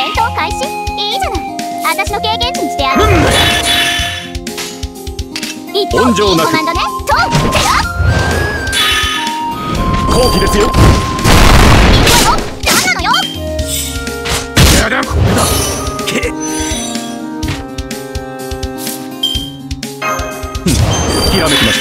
戦闘開始。いいじゃない、私の経験値にしてやる。一方、いいコマンドね。とってよ。 後期ですよ。 いくわよ。何なのよ。 やだ、これだ。けひらめきました。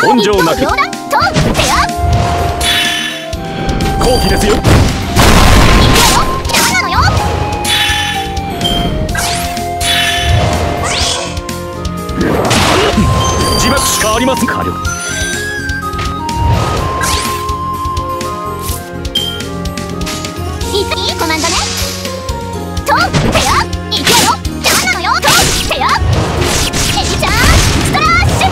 根性なく。 とってよ。 後期ですよ。 いくわよ。何なのよ。 自爆しかありません。火力。 いいコマンドね。とってよ。いくわよ。何なのよ。とってよ。エビちゃんストラッシュ。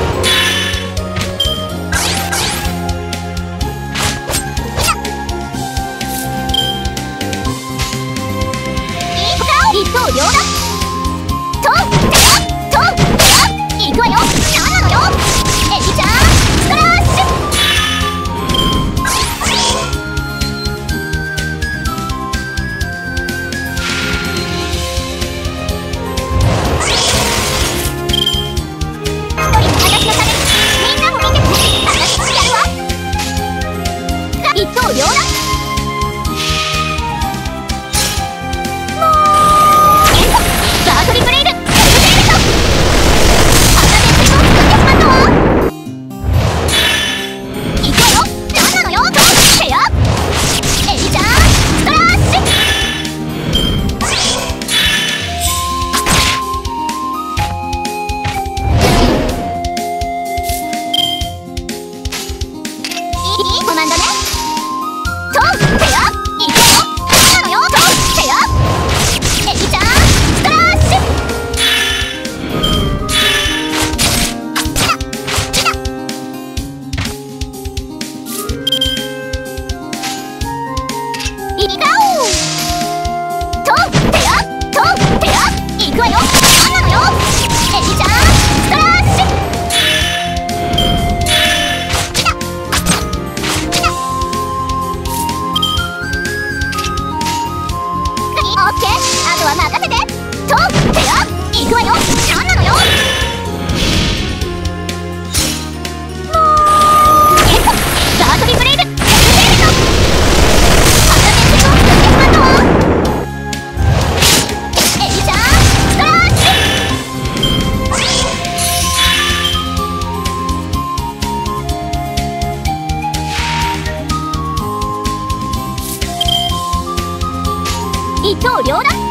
いい子か。一刀両断。とってよ。とってよ。いくわよ。何なのよ。エビちゃんストラッシュ。一刀両断。ガートリブレイドエルベールト。あんな熱水を作ってしまったわ。いくわよ。何なのよ。とってよ。エビちゃんストラッシュ。いいコマンドね。とってよ。いくわよ。何なのよ。とってよ。エビちゃんストラッシュ。いかおう。とってよ。とってよ。いくわよ。何なのよ。エビちゃんストラッシュ。オッケー、あとは任せて。とってよ。いくわよ。何なのよ。ガートリブレイドエルベールト。あんな熱水を作ってしまったわ。エビちゃんストラッシュ。一刀両断。